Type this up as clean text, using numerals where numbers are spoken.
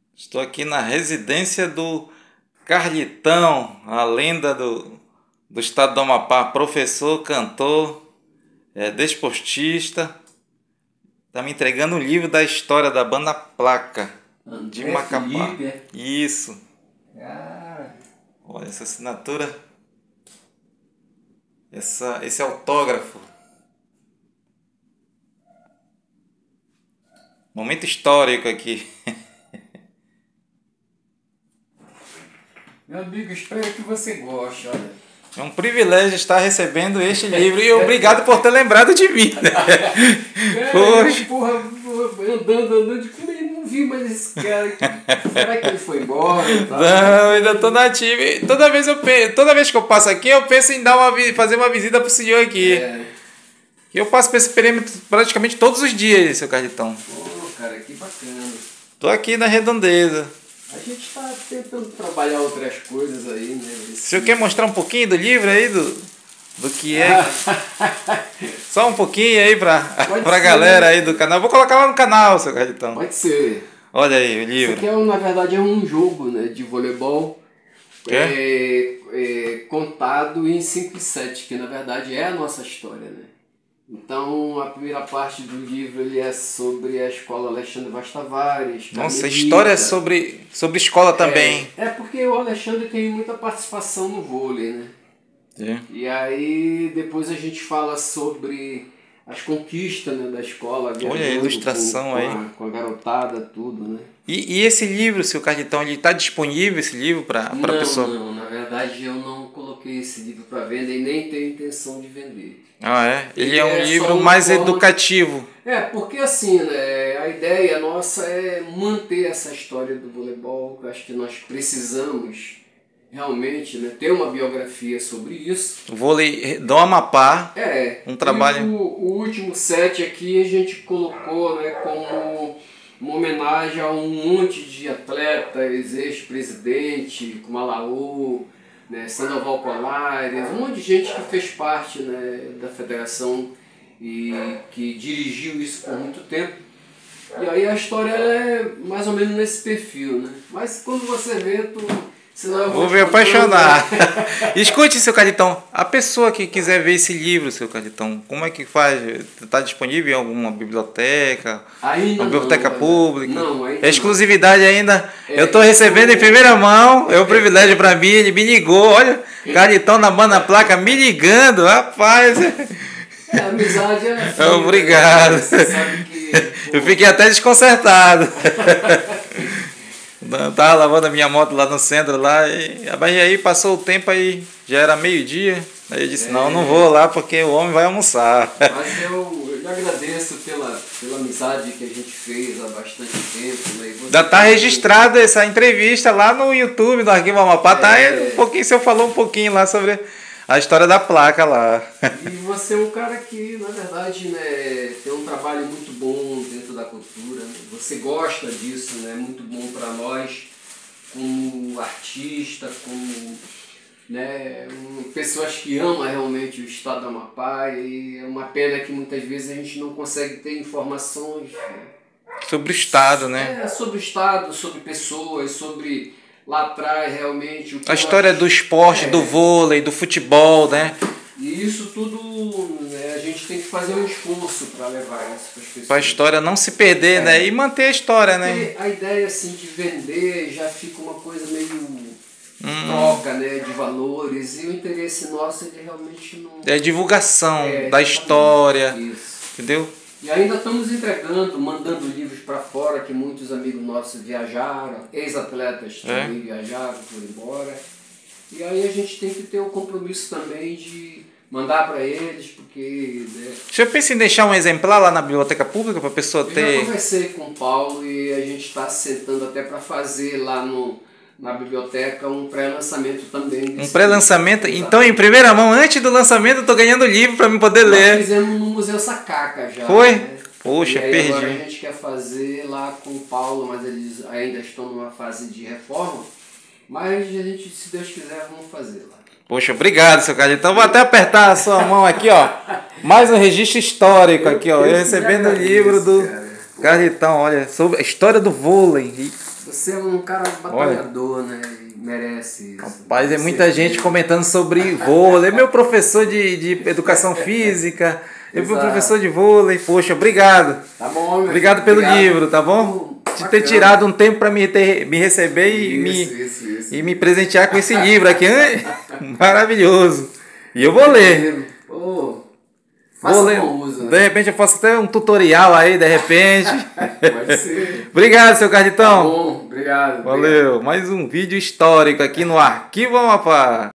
Estou aqui na residência do Carlitão, a lenda do estado do Amapá, professor, cantor, desportista. Está me entregando um livro da história da banda Placa de André Macapá. Felipe, é? Isso. Cara, Olha essa assinatura, esse autógrafo. Momento histórico aqui. meu amigo, espero que você goste, olha. É um privilégio estar recebendo este livro e obrigado por ter lembrado de mim. Né? Poxa. Porra, andando, não vi mais esse cara aqui. Será que ele foi embora? Tá? Não, ainda estou na ativa. Toda vez que eu passo aqui, eu penso em fazer uma visita para o senhor aqui. Eu passo por esse perímetro praticamente todos os dias, seu Carlitão. Pô, cara, que bacana. Tô aqui na redondeza. A gente está tentando trabalhar outras coisas aí, né? O senhor quer mostrar um pouquinho do livro aí, do que é? Só um pouquinho aí pra galera aí do canal. Vou colocar lá no canal, seu Carlitão. Pode ser. Olha aí o livro. Isso aqui, na verdade, é um jogo, né, de voleibol contado em 5:7, que na verdade é a nossa história, né? Então, a primeira parte do livro ele é sobre a escola Alexandre Vaz Tavares. Nossa, a história é sobre escola também. Porque o Alexandre tem muita participação no vôlei, né? E aí, depois a gente fala sobre as conquistas, né, da escola. Olha a ilustração com a garotada, tudo, né? E esse livro, seu Carlitão, ele está disponível, esse livro, para pessoa? Não, na verdade eu não coloquei esse livro para venda e nem tenho intenção de vender. Ah, é? Ele é um livro mais educativo. Porque assim, né, a ideia nossa é manter essa história do voleibol. Eu acho que nós precisamos realmente, né, ter uma biografia sobre isso. O vôlei do Amapá, um trabalho... E o último set aqui a gente colocou, né, como uma homenagem a um monte de atletas, ex-presidente, como Alaô, né, Sandoval Colares, um monte de gente que fez parte, né, da federação e que dirigiu isso por muito tempo. E aí a história é mais ou menos nesse perfil, né? Mas quando você vê, vou me apaixonar. Escute, seu Carlitão, a pessoa que quiser ver esse livro, seu Carlitão, como é que faz? Está disponível em alguma biblioteca? Ainda uma biblioteca pública? Não, ainda é exclusividade ainda? Eu estou recebendo em primeira mão, é um privilégio para mim, ele me ligou, olha, Carlitão na banda Placa me ligando, rapaz. A amizade é assim, obrigado. Você sabe que, eu fiquei até desconcertado. Tava lavando a minha moto lá no centro lá e aí passou o tempo, aí já era meio-dia, aí eu disse, não vou lá porque o homem vai almoçar. Mas eu lhe agradeço pela amizade que a gente fez há bastante tempo, né? Já tá registrada essa entrevista lá no YouTube, no Arquivo Amapá, um pouquinho, o senhor falou um pouquinho lá sobre a história da placa lá. E você é um cara que, na verdade, né, tem um trabalho muito bom dentro da cultura. Você gosta disso, né? Muito bom para nós, como artista, como, né, pessoas que amam realmente o estado do Amapá. E é uma pena que muitas vezes a gente não consegue ter informações sobre o estado, né? Sobre o estado, sobre pessoas, sobre lá atrás realmente o que a história do esporte, do vôlei, do futebol, né? E isso tudo, né, a gente tem que fazer um esforço para levar isso para as pessoas. Para a história não se perder, né? E manter a história, porque né? A ideia assim de vender já fica uma coisa meio troca, né, de valores, e o interesse nosso ele realmente não é divulgação da história, entendeu? E ainda estamos entregando, mandando livros para fora, que muitos amigos nossos viajaram, ex-atletas também viajaram, foram embora. E aí a gente tem que ter o compromisso também de mandar para eles, porque... Né, o senhor pensa em deixar um exemplar lá na biblioteca pública para a pessoa ter... Eu já conversei com o Paulo e a gente está sentando até para fazer lá na biblioteca um pré-lançamento também. Um pré-lançamento? Então, em primeira mão, antes do lançamento, eu estou ganhando livro para me poder ler. Nós fizemos no Museu Sacaca já. Foi? Né? Poxa, e aí perdi. Agora a gente quer fazer lá com o Paulo, mas eles ainda estão numa fase de reforma. Mas a gente, se Deus quiser, vamos fazer lá. Poxa, obrigado, seu Carlitão. Então, vou até apertar a sua mão aqui, ó. Mais um registro histórico aqui, ó. Eu recebendo o livro do Carlitão, olha, sobre a história do vôlei. Você é um cara batalhador, né? Merece isso. Rapaz, é muita gente comentando sobre vôlei. Meu professor de educação física, meu professor de vôlei. Poxa, obrigado. Tá bom, meu obrigado pelo livro, tá bom? De ter tirado um tempo para me receber e me presentear com esse livro aqui. Maravilhoso. E eu vou ler. Faça bom uso, né? De repente eu faço até um tutorial aí, de repente. Pode ser. Obrigado, seu Carlitão. Tá bom, obrigado. Valeu. Mais um vídeo histórico aqui no Arquivo Amapá.